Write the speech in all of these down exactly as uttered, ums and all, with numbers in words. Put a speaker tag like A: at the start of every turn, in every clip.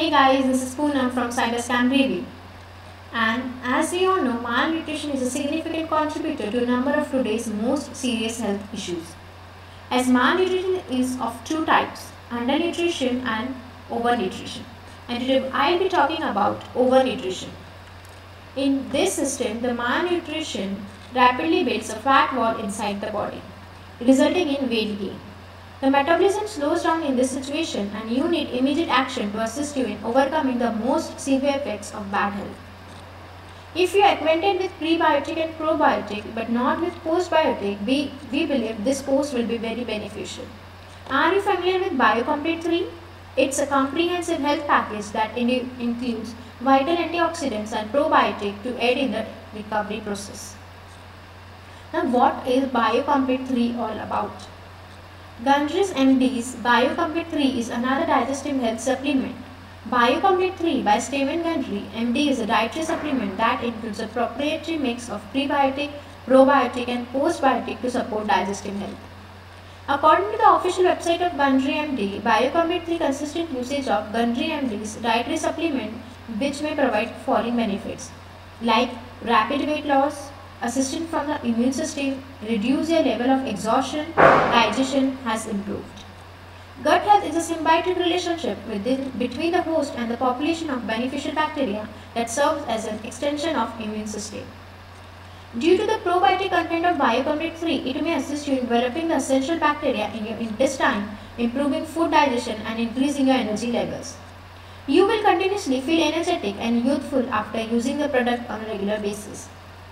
A: Hey guys, this is Poonam from Cyberscan Review. And as we all know, malnutrition is a significant contributor to a number of today's most serious health issues. As malnutrition is of two types, undernutrition and overnutrition. And today I'll be talking about overnutrition. In this system, the malnutrition rapidly builds a fat wall inside the body, resulting in weight gain. The metabolism slows down in this situation and you need immediate action to assist you in overcoming the most severe effects of bad health. If you are acquainted with prebiotic and probiotic but not with postbiotic, we, we believe this post will be very beneficial. Are you familiar with BioComplete three? It's a comprehensive health package that in includes vital antioxidants and probiotic to aid in the recovery process. Now what is BioComplete three all about? Gundry's M D's BioComplete three is another digestive health supplement. BioComplete three by Stephen Gundry, M D is a dietary supplement that includes a proprietary mix of prebiotic, probiotic and postbiotic to support digestive health. According to the official website of Gundry M D, BioComplete three consistent usage of Gundry M D's dietary supplement which may provide following benefits like rapid weight loss, assistance from the immune system, reduce your level of exhaustion, digestion has improved. Gut health is a symbiotic relationship within, between the host and the population of beneficial bacteria that serves as an extension of immune system. Due to the probiotic content of BioComplete three, it may assist you in developing the essential bacteria in your intestine, improving food digestion and increasing your energy levels. You will continuously feel energetic and youthful after using the product on a regular basis.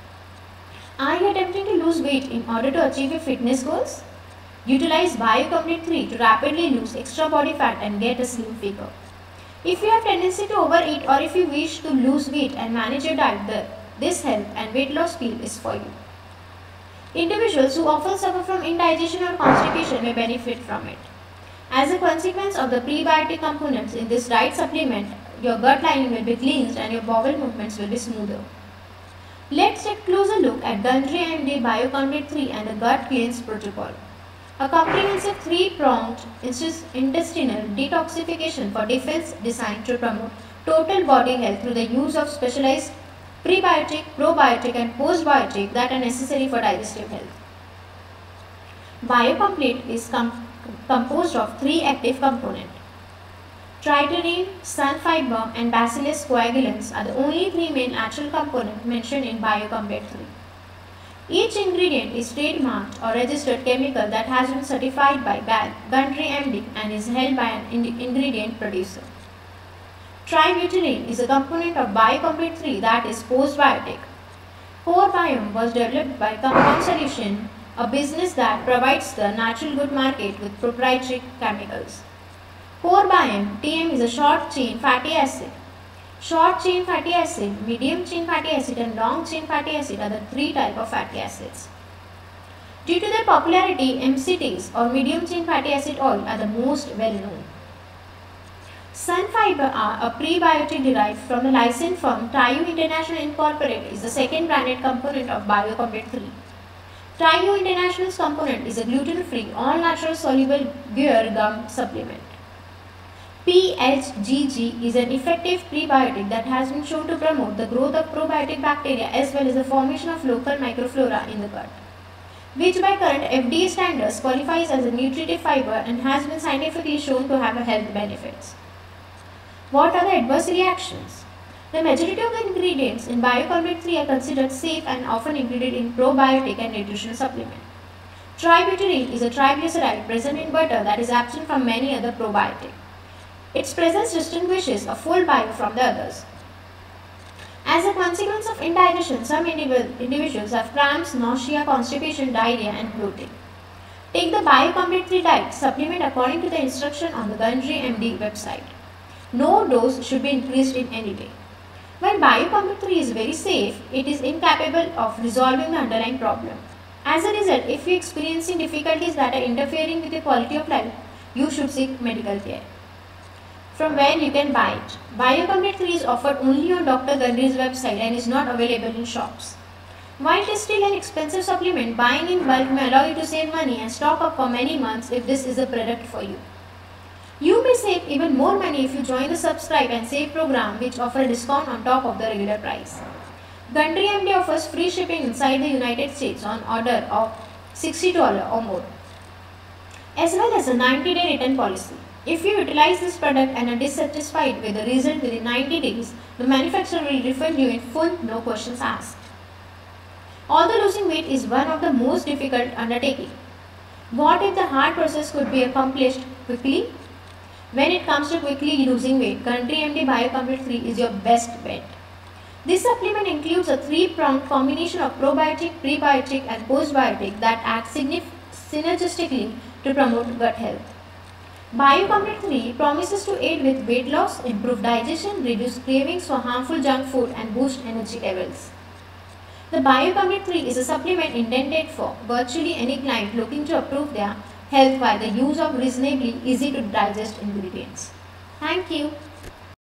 A: Are you attempting to lose weight in order to achieve your fitness goals? Utilize BioComplete three to rapidly lose extra body fat and get a slim figure. If you have tendency to overeat or if you wish to lose weight and manage your diet, the, this health and weight loss pill is for you. Individuals who often suffer from indigestion or constipation may benefit from it. As a consequence of the prebiotic components in this diet supplement, your gut lining will be cleansed and your bowel movements will be smoother. Let's take a closer look at Gundry M D BioComplete three and the Gut Cleanse Protocol. A comprehensive three-pronged intestinal detoxification for defense designed to promote total body health through the use of specialized prebiotic, probiotic and postbiotic that are necessary for digestive health. BioComplete is com composed of three active components. Triterine, sun fiber and Bacillus coagulans are the only three main natural components mentioned in BioComplete three. Each ingredient is trademarked or registered chemical that has been certified by Gundry M D and is held by an in ingredient producer. Tributylene is a component of BioComplete three that is postbiotic. Core Biome was developed by Compound Solution, a business that provides the natural good market with proprietary chemicals. Core Biome, T M is a short chain fatty acid. Short chain fatty acid, medium chain fatty acid and long chain fatty acid are the three types of fatty acids. Due to their popularity, M C Ts or medium chain fatty acid oil are the most well known. Sun fiber are a prebiotic derived from the licensed firm Taiyu International Incorporated is the second branded component of BioComplete three. Taiyu International's component is a gluten-free, all-natural soluble beer gum supplement. P H G G is an effective prebiotic that has been shown to promote the growth of probiotic bacteria as well as the formation of local microflora in the gut, which by current F D A standards qualifies as a nutritive fiber and has been scientifically shown to have a health benefits. What are the adverse reactions? The majority of the ingredients in BioComplete three are considered safe and often included in probiotic and nutritional supplement. Tributylene is a triglyceride present in butter that is absent from many other probiotics. Its presence distinguishes a full bio from the others. As a consequence of indigestion, some individuals have cramps, nausea, constipation, diarrhea and bloating. Take the BioComplete three diet supplement according to the instruction on the Gundry M D website. No dose should be increased in any way. While BioComplete three is very safe, it is incapable of resolving the underlying problem. As a result, if you are experiencing difficulties that are interfering with your quality of life, you should seek medical care. From where you can buy it. BioComplete three is offered only on Doctor Gundry's website and is not available in shops. While it is still an expensive supplement, buying in bulk may allow you to save money and stock up for many months if this is a product for you. You may save even more money if you join the subscribe and save program, which offer a discount on top of the regular price. Gundry M D offers free shipping inside the United States on order of sixty dollars or more, as well as a ninety day return policy. If you utilize this product and are dissatisfied with the result within ninety days, the manufacturer will refund you in full, no questions asked. Although losing weight is one of the most difficult undertaking, what if the hard process could be accomplished quickly? When it comes to quickly losing weight, Gundry M D Biocomplete three is your best bet. This supplement includes a three-pronged combination of probiotic, prebiotic and postbiotic that act synergistically to promote gut health. Biocomplete three promises to aid with weight loss, improve digestion, reduce cravings for harmful junk food and boost energy levels. The Biocomplete three is a supplement intended for virtually any client looking to improve their health by the use of reasonably easy to digest ingredients. Thank you.